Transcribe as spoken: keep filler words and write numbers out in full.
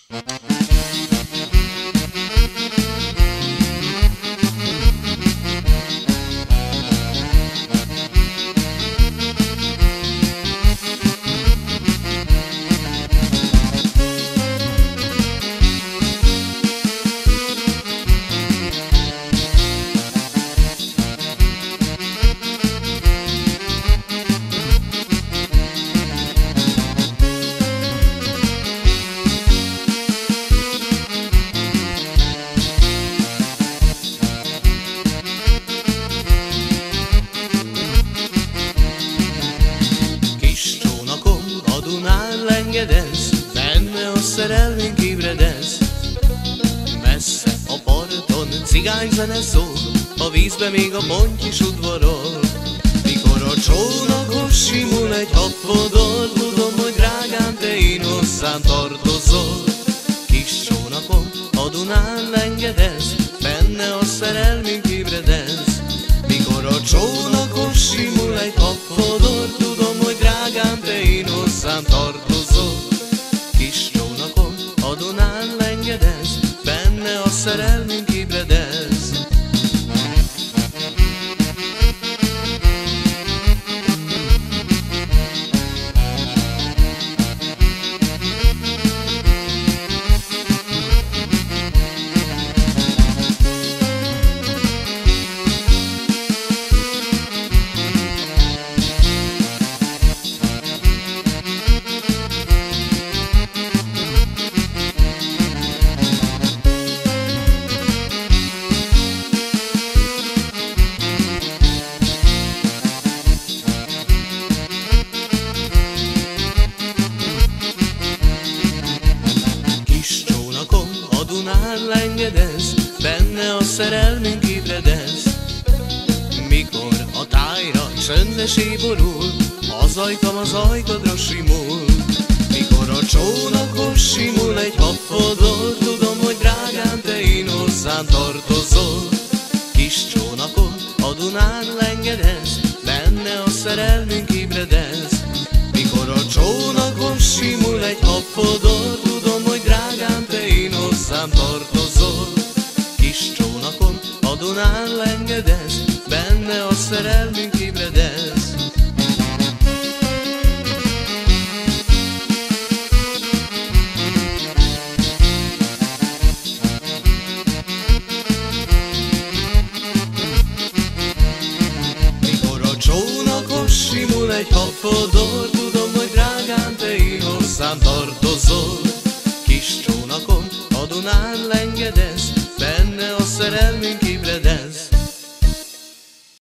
Engedez, benne a szerelmünk ébredez. Messze a parton cigányzene szól, a vízbe még a ponty is udvarol. Mikor a csónakos simul egy habfodor, tudom, hogy drágám, te én hozzám tartozol. Kis csónakon a Dunán engedez, benne a szerelmünk ébredez. Mikor a csónakos simul egy habfodor, tudom, hogy drágám, te én hozzám tartozol. Kis csónakon a Dunán lengedez, benne a szerelmünk ébredez. Dunán lengedez, benne a szerelmünk ébredez. Mikor a tájra csöndesé borul, az ajkam az ajkadra simul. Mikor a csónakos simul egy habfodor, tudom, hogy drágám, te én hozzám tartozol. Kis csónakon a Dunán lengedez, benne a szerelmünk ébredez. Mikor a csónakos simul egy habfodor, tudom, hogy drágám, te én hozzám tartozol. Kis csónakon a Dunán lengedez, benne a szerelmünk ébredez. Mikor a csónakos simul egy habfodor, tudom, hogy drágám, te én hozzám tartozol. Kis csónakon a Dunán lengedez, benne a szerelmünk ébredez.